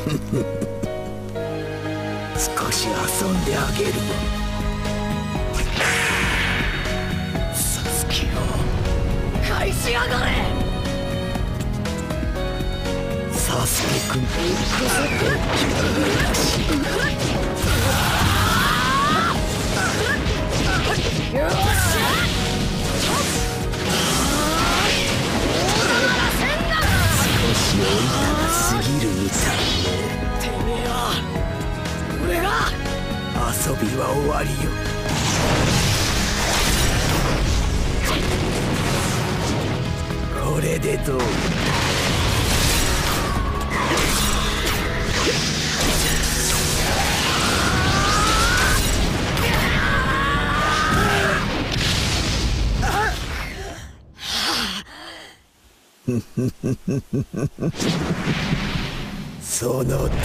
少し遊んであげるわ。サスケを返しやがれ。サスケくんよっしゃ少し置いたが過ぎるみたいね。てめえは俺が遊びは終わりよ。これでどう？その程度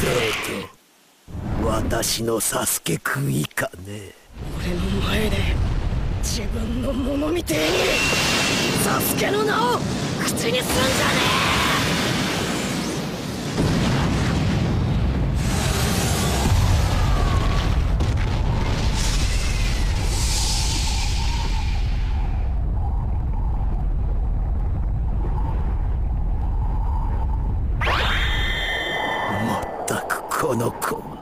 私のサスケくん以下ね。俺の前で自分のものみてえにサスケの名を口にすんじゃねえ。この子は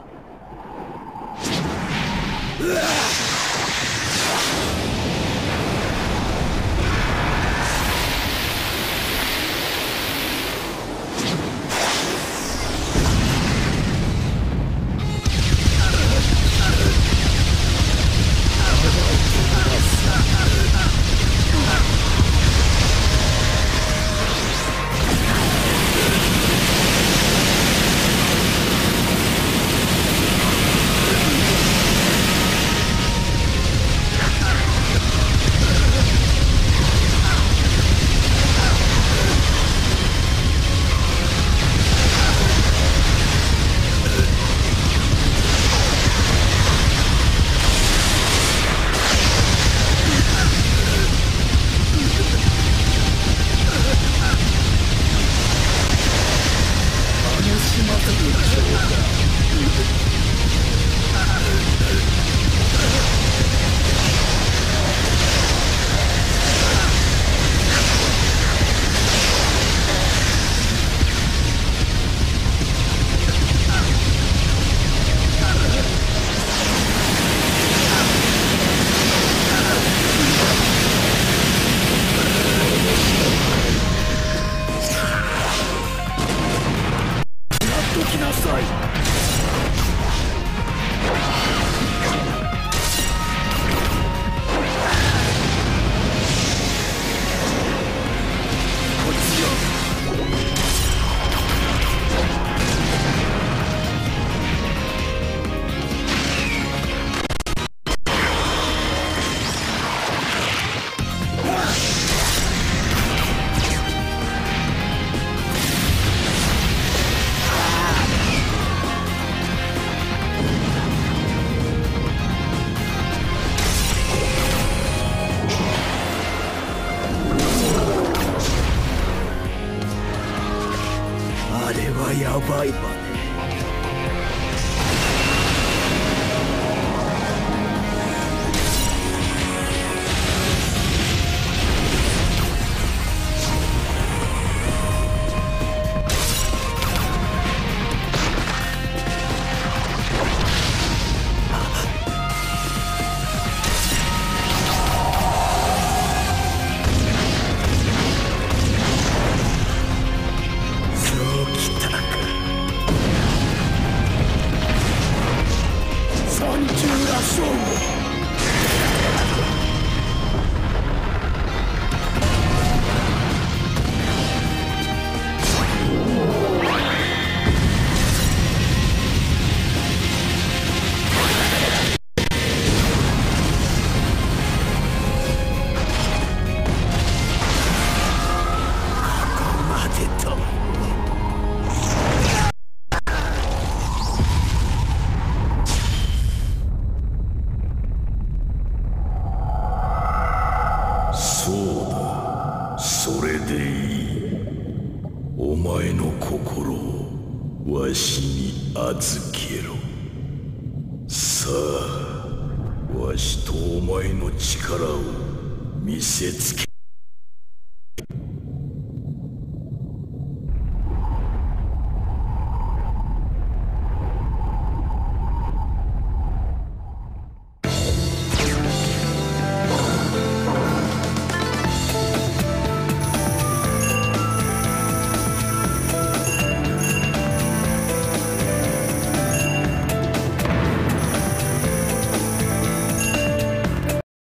やばいわね。 わしに預けろ。さあ、わしとお前の力を見せつけ。